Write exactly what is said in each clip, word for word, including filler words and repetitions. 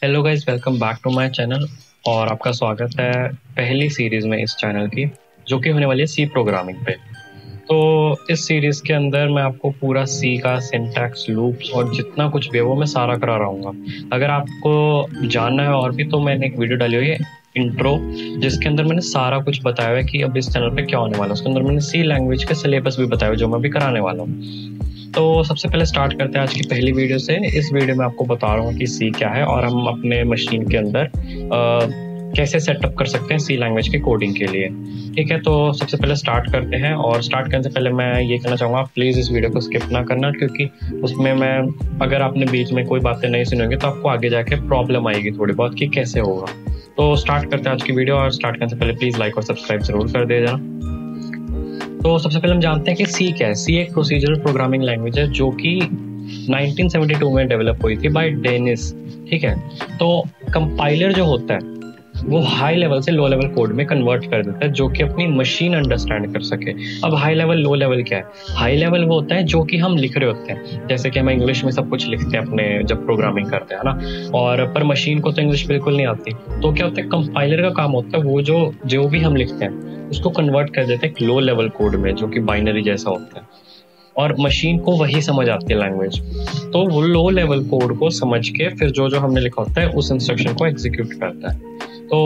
Hello guys, welcome back to my channel. और आपका स्वागत है पहली सीरीज़ में इस चैनल की, जो कि होने वाली है सी प्रोग्रामिंग पे। तो इस सीरीज़ के अंदर मैं आपको पूरा सी का सिंटैक्स, लूप्स और जितना कुछ भी है वो मैं सारा करा रहूँगा। अगर आपको जानना है और भी, तो मैंने एक वीडियो डाली हुई है इंट्रो, जिसके अंदर मैंने सारा कुछ बताया हुआ है कि अब इस चैनल पे क्या होने वाला है। उसके अंदर मैंने सी लैंग्वेज के सिलेबस भी बताया हुआ है, जो मैं भी कराने वाला हूँ। तो सबसे पहले स्टार्ट करते हैं आज की पहली वीडियो से। इस वीडियो में आपको बता रहा हूँ कि सी क्या है और हम अपने मशीन के अंदर आ, कैसे सेटअप कर सकते हैं सी लैंग्वेज के कोडिंग के लिए। ठीक है, तो सबसे पहले स्टार्ट करते हैं। और स्टार्ट करने से पहले मैं ये कहना चाहूँगा, प्लीज़ इस वीडियो को स्किप ना करना, क्योंकि उसमें मैं अगर आपने बीच में कोई बातें नहीं सुनेंगे तो आपको आगे जाके प्रॉब्लम आएगी थोड़ी बहुत कि कैसे होगा। तो स्टार्ट करते हैं आज की वीडियो। और स्टार्ट करने से पहले प्लीज़ लाइक और सब्सक्राइब जरूर कर दे जाना। तो सबसे पहले हम जानते हैं कि सी क्या है। सी एक प्रोसीजरल प्रोग्रामिंग लैंग्वेज है जो कि नाइनटीन सेवेंटी टू में डेवलप हुई थी बाय डेनिस। ठीक है, तो कंपाइलर जो होता है वो हाई लेवल से लो लेवल कोड में कन्वर्ट कर देता है, जो कि अपनी मशीन अंडरस्टैंड कर सके। अब हाई लेवल लो लेवल क्या है? हाई लेवल वो होता है जो कि हम लिख रहे होते हैं, जैसे कि हम इंग्लिश में सब कुछ लिखते हैं अपने जब प्रोग्रामिंग करते हैं ना, और पर मशीन को तो इंग्लिश बिल्कुल नहीं आती। तो क्या होता है, कंपाइलर का काम होता है वो जो जो भी हम लिखते हैं उसको कन्वर्ट कर देते हैं लो लेवल कोड में, जो कि बाइनरी जैसा होता है, और मशीन को वही समझ आती है लैंग्वेज। तो वो लो लेवल कोड को समझ के फिर जो जो हमने लिखा होता है उस इंस्ट्रक्शन को एग्जीक्यूट करता है। तो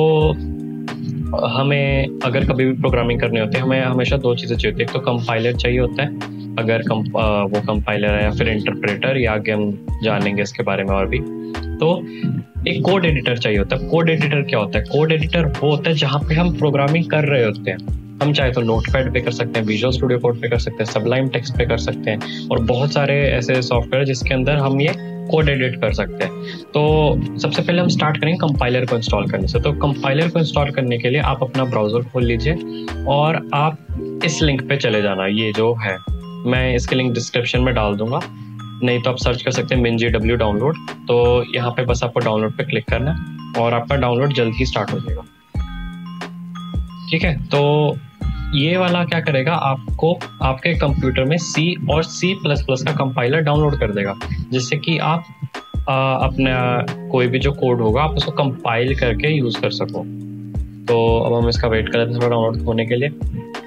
हमें अगर कभी भी प्रोग्रामिंग करनी होती है, हमें हमेशा दो चीज़ें चाहिए होती है। एक तो कंपाइलर चाहिए होता है, अगर कम, वो कंपाइलर है, या फिर इंटरप्रेटर, या आगे हम जानेंगे इसके बारे में और भी। तो एक कोड एडिटर चाहिए होता है। कोड एडिटर क्या होता है? कोड एडिटर वो होता है जहाँ पे हम प्रोग्रामिंग कर रहे होते हैं। हम चाहे तो नोटपैड पे कर सकते हैं, विजुअल स्टूडियो कोड पे कर सकते हैं, सबलाइम टेक्स्ट पे कर सकते हैं, और बहुत सारे ऐसे सॉफ्टवेयर जिसके अंदर हम ये कोड एडिट कर सकते हैं। तो सबसे पहले हम स्टार्ट करेंगे कंपाइलर को इंस्टॉल करने से। तो कंपाइलर को इंस्टॉल करने के लिए आप अपना ब्राउजर खोल लीजिए और आप इस लिंक पे चले जाना। ये जो है, मैं इसके लिंक डिस्क्रिप्शन में डाल दूंगा, नहीं तो आप सर्च कर सकते हैं मिनजीडब्ल्यू डाउनलोड। तो यहाँ पे बस आपको डाउनलोड पे क्लिक करना है और आपका डाउनलोड जल्द ही स्टार्ट हो जाएगा। ठीक है, तो ये वाला क्या करेगा, आपको आपके कंप्यूटर में सी और सी प्लस प्लस का कंपाइलर डाउनलोड कर देगा, जिससे कि आप आ, अपना कोई भी जो कोड होगा आप उसको कंपाइल करके यूज कर सको। तो अब हम इसका वेट करते हैं थोड़ा डाउनलोड होने के लिए।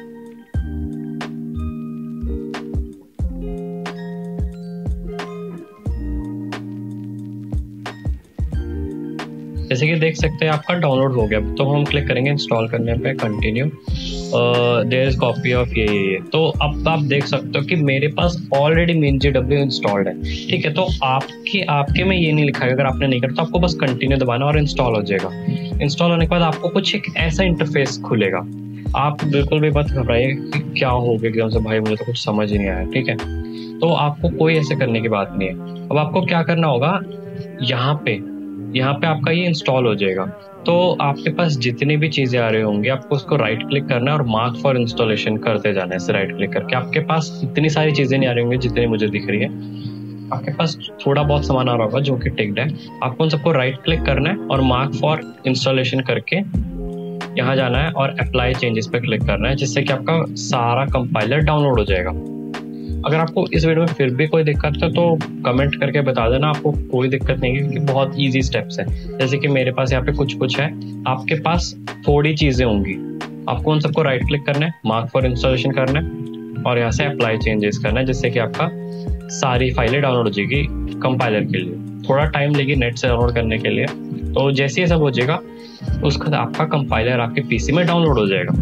जैसे कि देख सकते हैं आपका डाउनलोड हो गया। तो हम क्लिक करेंगे इंस्टॉल करने पे, continue, there is copy of ये ये तो अब आप देख सकते हो कि मेरे पास ऑलरेडी मिनजीडब्ल्यू इंस्टॉल्ड है। ठीक है, तो आपके आपके में ये नहीं लिखा है, अगर आपने नहीं करा तो आपको बस कंटिन्यू दबाना और इंस्टॉल हो जाएगा। इंस्टॉल होने के बाद आपको कुछ एक ऐसा इंटरफेस खुलेगा। आप बिल्कुल भी मत घबराइए कि क्या हो गया एकदम से, भाई मुझे तो कुछ समझ ही नहीं आया। ठीक है, तो आपको कोई ऐसे करने की बात नहीं है। अब आपको क्या करना होगा, यहाँ पे यहाँ पे आपका ये इंस्टॉल हो जाएगा। तो आपके पास जितनी भी चीज़ें आ रही होंगी, आपको उसको राइट क्लिक करना है और मार्क फॉर इंस्टॉलेशन करते जाना है। ऐसे राइट क्लिक करके आपके पास इतनी सारी चीज़ें नहीं आ रही होंगी जितनी मुझे दिख रही है। आपके पास थोड़ा बहुत सामान आ रहा होगा जो कि टिक्ड है। आपको उन सबको राइट क्लिक करना है और मार्क फॉर इंस्टॉलेशन करके यहाँ जाना है और अप्लाई चेंजेस पे क्लिक करना है, जिससे कि आपका सारा कंपाइलर डाउनलोड हो जाएगा। अगर आपको इस वीडियो में फिर भी कोई दिक्कत है तो कमेंट करके बता देना। आपको कोई दिक्कत नहीं है क्योंकि बहुत इजी स्टेप्स है। जैसे कि मेरे पास यहाँ पे कुछ कुछ है, आपके पास थोड़ी चीज़ें होंगी। आपको उन सबको राइट क्लिक करना है, मार्क फॉर इंस्टॉलेशन करना है और यहाँ से अप्लाई चेंजेस करना है, जिससे कि आपका सारी फाइलें डाउनलोड हो जाएगी कंपाइलर के लिए। थोड़ा टाइम लेगी नेट से डाउनलोड करने के लिए। तो जैसे ये सब हो जाएगा उसके बाद आपका कंपाइलर आपके पीसी में डाउनलोड हो जाएगा।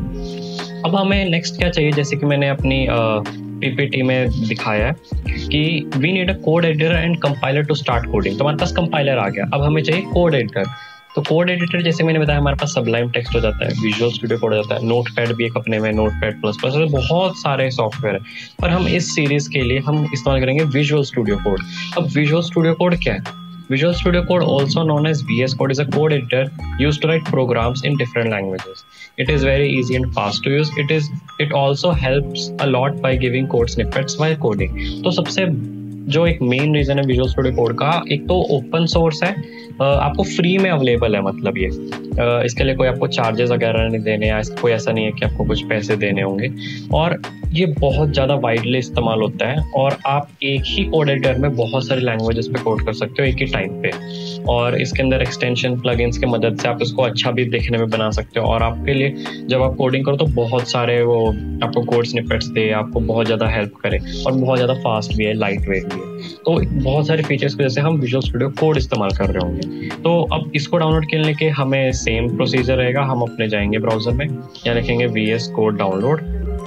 अब हमें नेक्स्ट क्या चाहिए, जैसे कि मैंने अपनी पीपीटी में दिखाया है कि we need a code editor and compiler to start coding. तो हमारे पास कंपाइलर आ गया, अब हमें चाहिए कोड एडिटर। तो कोड एडिटर जैसे मैंने बताया, हमारे पास सबलाइम टेक्स्ट हो जाता है, विजुअल स्टूडियो कोड हो जाता है, नोटपैड भी एक अपने में, नोटपैड प्लस प्लस, बहुत सारे सॉफ्टवेयर है। पर हम इस सीरीज के लिए हम इस्तेमाल करेंगे विजुअल स्टूडियो कोड। अब विजुअल स्टूडियो कोड क्या है? Visual Studio Code, also known as V S Code, is a code editor used to write programs in different languages. It is very easy and fast to use. It is it also helps a lot by giving code snippets while coding. तो सबसे जो एक main reason है visual studio code का, एक तो open source है, आपको फ्री में अवेलेबल है। मतलब ये इसके लिए कोई आपको चार्जेस वगैरह नहीं देने, या कोई ऐसा नहीं है कि आपको कुछ पैसे देने होंगे। और ये बहुत ज़्यादा वाइडली इस्तेमाल होता है और आप एक ही कोड एडिटर में बहुत सारी लैंग्वेजेस पे कोड कर सकते हो एक ही टाइम पे। और इसके अंदर एक्सटेंशन प्लगइन्स की मदद से आप इसको अच्छा भी देखने में बना सकते हो और आपके लिए जब आप कोडिंग करो तो बहुत सारे वो आपको कोड स्निपेट्स दे, आपको बहुत ज़्यादा हेल्प करे और बहुत ज़्यादा फास्ट भी है, लाइट वेट भी है। तो बहुत सारे फीचर्स की वजह से हम विजुअल स्टूडियो कोड इस्तेमाल कर रहे होंगे। तो अब इसको डाउनलोड करने के हमें सेम प्रोसीजर रहेगा। हम अपने जाएंगे ब्राउजर में, यहाँ लिखेंगे वी एस कोड डाउनलोड।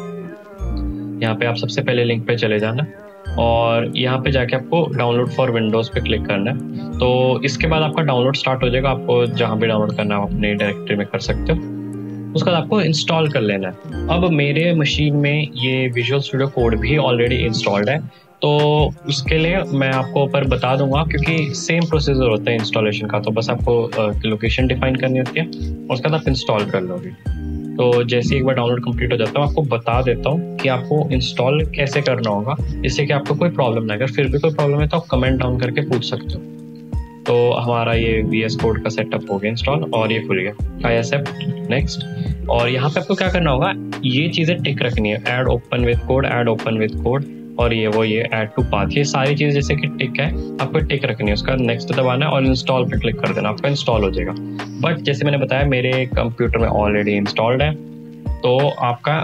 यहाँ पे आप सबसे पहले लिंक पे चले जाना और यहाँ पे जाके आपको डाउनलोड फॉर विंडोज़ पे क्लिक करना है। तो इसके बाद आपका डाउनलोड स्टार्ट हो जाएगा। आपको जहाँ भी डाउनलोड करना है आप अपने डायरेक्टरी में कर सकते हो। उसके बाद आपको इंस्टॉल कर लेना है। अब मेरे मशीन में ये विजुअल स्टूडियो कोड भी ऑलरेडी इंस्टॉल्ड है, तो उसके लिए मैं आपको ऊपर बता दूंगा क्योंकि सेम प्रोसीजर होता है इंस्टॉलेशन का। तो बस आपको लोकेशन डिफाइन करनी होती है और उसके बाद आप इंस्टॉल कर लोगे। तो जैसे एक बार डाउनलोड कंप्लीट हो जाता है आपको बता देता हूँ कि आपको इंस्टॉल कैसे करना होगा, इससे कि आपको कोई प्रॉब्लम ना। अगर फिर भी कोई प्रॉब्लम है तो आप कमेंट डाउन करके पूछ सकते हो। तो हमारा ये वी एस कोड का सेटअप हो गया इंस्टॉल और ये खुल गया। I accept next. और यहाँ पे आपको क्या करना होगा, ये चीज़ें टिक रखनी है, add open with code, add open with code और ये वो ये ऐड टू पाथ, ये सारी चीज़ जैसे कि टिक है आपको टिक रखनी है। उसका नेक्स्ट दबाना है और इंस्टॉल पे क्लिक कर देना, आपका इंस्टॉल हो जाएगा। बट जैसे मैंने बताया मेरे कंप्यूटर में ऑलरेडी इंस्टॉल्ड है तो आपका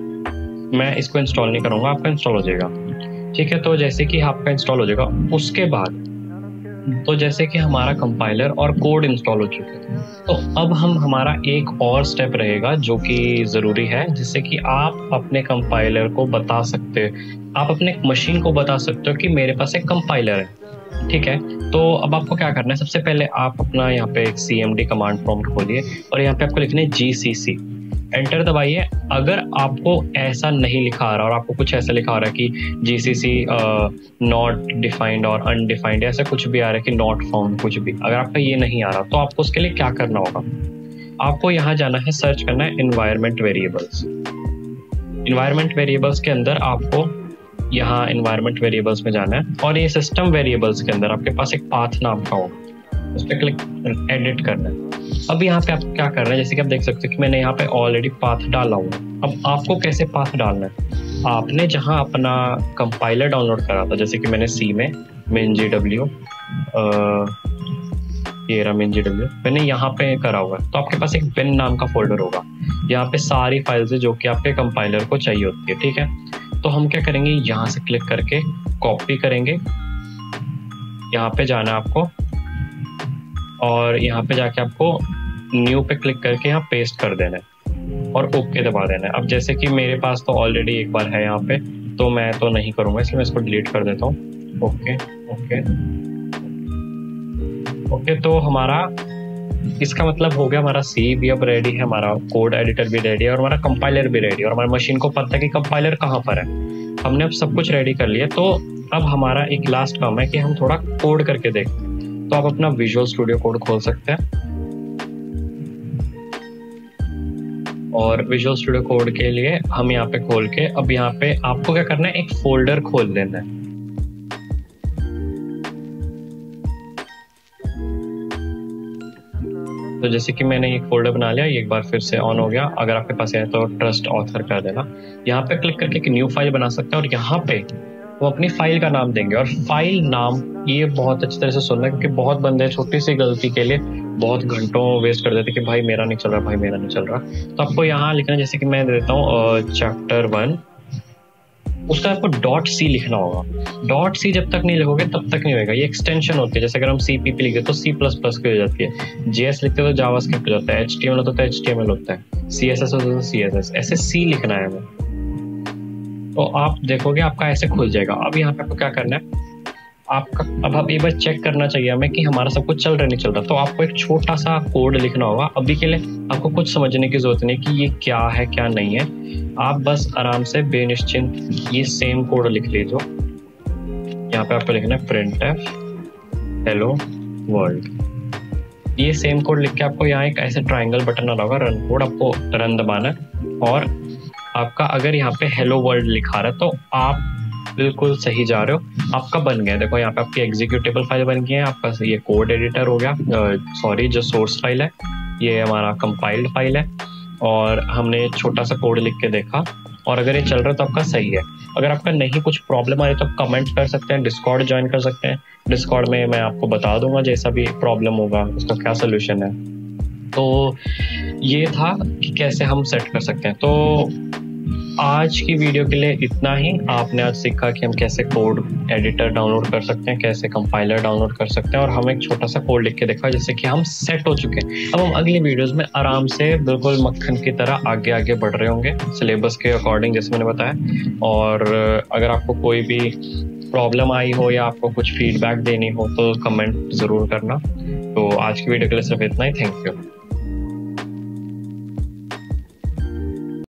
मैं इसको इंस्टॉल नहीं करूँगा, आपका इंस्टॉल हो जाएगा। ठीक है, तो जैसे कि आपका इंस्टॉल हो जाएगा उसके बाद तो जैसे कि हमारा कंपाइलर और कोड इंस्टॉल हो चुके हैं, तो अब हम हमारा एक और स्टेप रहेगा जो कि ज़रूरी है, जिससे कि आप अपने कंपाइलर को बता सकते हो, आप अपने मशीन को बता सकते हो कि मेरे पास एक कंपाइलर है। ठीक है, तो अब आपको क्या करना है, सबसे पहले आप अपना यहाँ पे एक C M D command prompt खोलिए और यहाँ पे आपको लिखना है जी सी सी, एंटर दबाइए। अगर आपको ऐसा नहीं लिखा आ रहा और आपको कुछ ऐसा लिखा आ रहा है कि G C C not defined और अनडिफाइंड, ऐसा कुछ भी आ रहा है कि नॉट फाउंड, कुछ भी अगर आपका ये नहीं आ रहा तो आपको उसके लिए क्या करना होगा, आपको यहाँ जाना है, सर्च करना है एनवायरमेंट वेरिएबल्स। एनवायरमेंट वेरिएबल्स के अंदर आपको यहाँ एनवायरमेंट वेरिएबल्स में जाना है और ये सिस्टम वेरिएबल्स के अंदर आपके पास एक पाथ नाम का होगा, उस पर क्लिक एडिट करना है। अब यहाँ पे आप क्या कर रहे हैं, जैसे कि आप देख सकते हो कि मैंने यहाँ पे ऑलरेडी पाथ डाला हुआ है। अब आपको कैसे पाथ डालना है, आपने जहाँ अपना कंपाइलर डाउनलोड करा था, जैसे कि मैंने सी में मिन जी डब्ल्यू ये रहा मिन जी डब्ल्यू मैंने यहाँ पे करा हुआ है, तो आपके पास एक बिन नाम का फोल्डर होगा, यहाँ पे सारी फाइल्स है जो कि आपके कंपाइलर को चाहिए होती है। ठीक है, तो हम क्या करेंगे, यहाँ से क्लिक करके कॉपी करेंगे, यहाँ पे जाना आपको और यहाँ पे जाके आपको न्यू पे क्लिक करके यहाँ पेस्ट कर देना है और ओके दबा देना है। अब जैसे कि मेरे पास तो ऑलरेडी एक बार है यहाँ पे, तो मैं तो नहीं करूँगा, इसलिए मैं इसको डिलीट कर देता हूँ। ओके ओके ओके, तो हमारा इसका मतलब हो गया, हमारा सी भी अब रेडी है, हमारा कोड एडिटर भी रेडी है और हमारा कंपाइलर भी रेडी है और हमारी मशीन को पता है कि कंपाइलर कहाँ पर है। हमने अब सब कुछ रेडी कर लिया, तो अब हमारा एक लास्ट काम है कि हम थोड़ा कोड करके देखते हैं। तो आप अपना विजुअल स्टूडियो कोड खोल सकते हैं और विजुअल स्टूडियो कोड के लिए हम यहाँ पे खोल के, अब यहाँ पे आपको क्या करना है, एक फोल्डर खोल लेना है। तो जैसे कि मैंने एक फोल्डर बना लिया, एक बार फिर से ऑन हो गया। अगर आपके पास है तो ट्रस्ट ऑथर कर देना, यहाँ पे क्लिक करके एक न्यू फाइल बना सकते हैं और यहाँ पे वो अपनी फाइल का नाम देंगे। और फाइल नाम ये बहुत अच्छी तरह से सुनना, क्योंकि बहुत बंदे छोटी सी गलती के लिए बहुत घंटों वेस्ट कर देते कि भाई मेरा नहीं चल रहा, भाई मेरा नहीं चल रहा। तो आपको यहाँ लिखना, जैसे कि मैं देता हूँ चैप्टर वन, उसका आपको डॉट सी लिखना होगा। डॉट सी जब तक नहीं लिखोगे तब तक नहीं होगा, ये एक्सटेंशन होती है। जैसे अगर हम सी पी पी लिखते तो सी प्लस प्लस की हो जाती है, जे एस लिखते तो जावास्क्रिप्ट हो जाता है, एच टी एम एल होता है तो एच टी एम एल होता है, सी एस एस होता है तो सी एस एस, ऐसे सी लिखना है हमें। तो आप देखोगे आपका ऐसे खुल जाएगा। अब यहाँ पे आपको क्या करना है, आपका अब आप एक बार चेक करना चाहिए हमें कि हमारा सब कुछ चल रहा नहीं चल रहा। तो आपको एक छोटा सा कोड लिखना होगा। अभी के लिए आपको कुछ समझने की जरूरत नहीं कि ये क्या है क्या नहीं है, आप बस आराम से बेनिश्चिंत ये सेम कोड लिख लीजिए। यहाँ पे आपको लिखना है प्रिंट एफ हेलो वर्ल्ड, ये सेम कोड लिख के आपको यहाँ एक ऐसे ट्राइंगल बटन आ रहा होगा, रन कोड, आपको रन दबाना है। और आपका अगर यहाँ पे हेलो वर्ल्ड लिखा रहा है तो आप बिल्कुल सही जा रहे हो, आपका बन गया। देखो यहाँ पे आपकी एग्जीक्यूटेबल फाइल बन गई है, आपका ये कोड एडिटर हो गया, सॉरी जो सोर्स फाइल है ये हमारा कंपाइल्ड फाइल है। और हमने छोटा सा कोड लिख के देखा और अगर ये चल रहा है तो आपका सही है। अगर आपका नहीं कुछ प्रॉब्लम आ रही तो आप कमेंट कर सकते हैं, डिस्कॉर्ड ज्वाइन कर सकते हैं। डिस्कॉर्ड में मैं आपको बता दूंगा जैसा भी प्रॉब्लम होगा उसका क्या सोल्यूशन है। तो ये था कि कैसे हम सेट कर सकते हैं। तो आज की वीडियो के लिए इतना ही। आपने आज सीखा कि हम कैसे कोड एडिटर डाउनलोड कर सकते हैं, कैसे कंपाइलर डाउनलोड कर सकते हैं, और हम एक छोटा सा कोड लिख के देखा जिससे कि हम सेट हो चुके हैं। अब हम अगली वीडियोस में आराम से बिल्कुल मक्खन की तरह आगे आगे बढ़ रहे होंगे सिलेबस के अकॉर्डिंग, जैसे मैंने बताया। और अगर आपको कोई भी प्रॉब्लम आई हो या आपको कुछ फीडबैक देनी हो तो कमेंट ज़रूर करना। तो आज की वीडियो के लिए सिर्फ इतना ही। Thank you.